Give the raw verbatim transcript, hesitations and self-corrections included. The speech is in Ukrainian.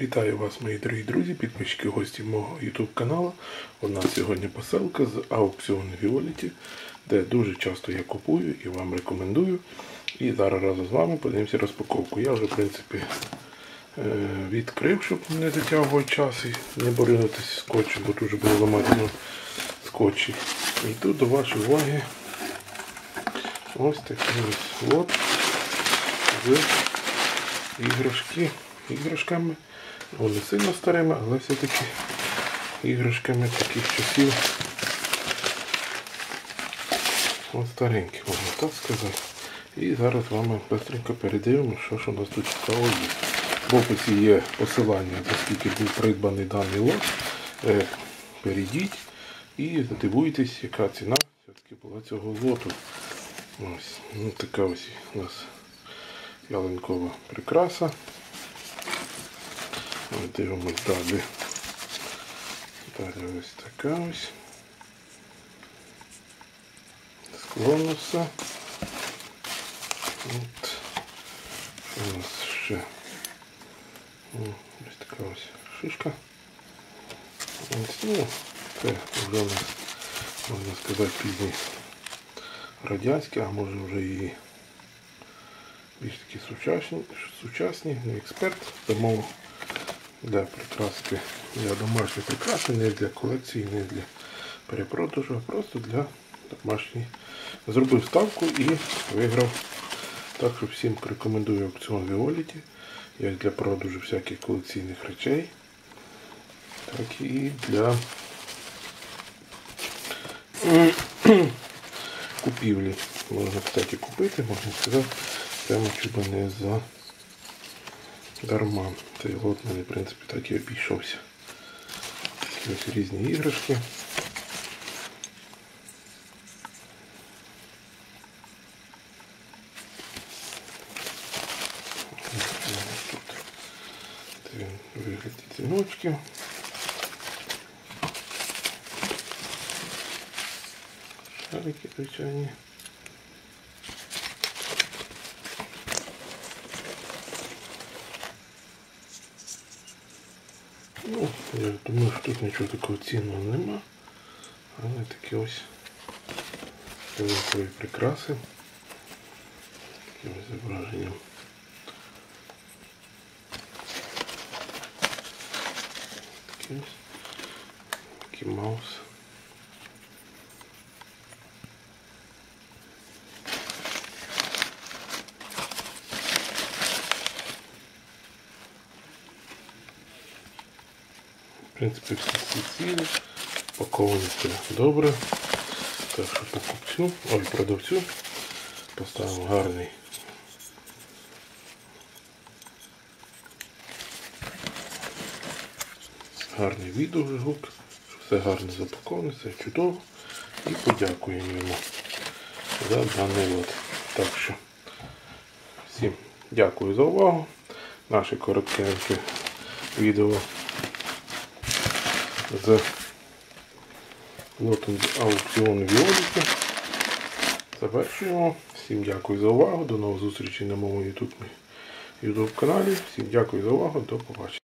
Вітаю вас, мої дорогі друзі, підписчики, гості мого YouTube каналу. У нас сьогодні посилка з аукціону Віоліті, де дуже часто я купую і вам рекомендую. І зараз разом з вами подивимося розпаковку. Я вже, в принципі, відкрив, щоб не затягувати час і не боринутися скотчем, бо дуже було ламати на скотчі. І тут до вашої уваги ось такий ось лот з іграшки. іграшками. Вони сильно старими, але все-таки іграшками таких часів. Ось старенькі, можна так сказати. І зараз вам швидко передивимо, що ж у нас тут цікаво є. В описі є посилання, оскільки був придбаний даний лот. Перейдіть і задивуйтесь, яка ціна все-таки була цього лоту. Ось, ну, така ось у нас ялинкова прикраса. Дивимось далі. Далі ось така ось. Склонуса. От. Що у нас ще? Ось така ось шишка. Ось, ну, це вже у нас, можна сказати, пізні радянські, а може вже і більш такі сучасні, сучасні, не експерт, тому для прикраски, для домашньої прикраси, не для колекції, не для перепродажу, а просто для домашньої. Зробив ставку і виграв. Так що всім рекомендую аукціон Віоліті, як для продажу всяких колекційних речей, так і для купівлі. Можна, кстати, купити, можна сказати, прямо чудо не за дарма. Цей лот в мене, в принципі, так і обійшовся. Ось різні іграшки. Тут вигляд ціночки. Шарики звичайні. Ну, я думаю, що тут нічого такого цінного нема, але такі ось ялинкові прикраси, таким зображенням. Такий ось Мікі Маус. В принципі, всі цілі, упаковані все добре. Так що покупцю, ой, продавцю поставимо гарний гарний відгук, що все гарно запаковане, все чудово. І подякуємо йому за даний лот. Так що всім дякую за увагу. Наше коротке відео з лотом з аукціону Віоліті завершуємо. Всім дякую за увагу. До нових зустрічей на моєму YouTube каналі. Всім дякую за увагу. До побачення.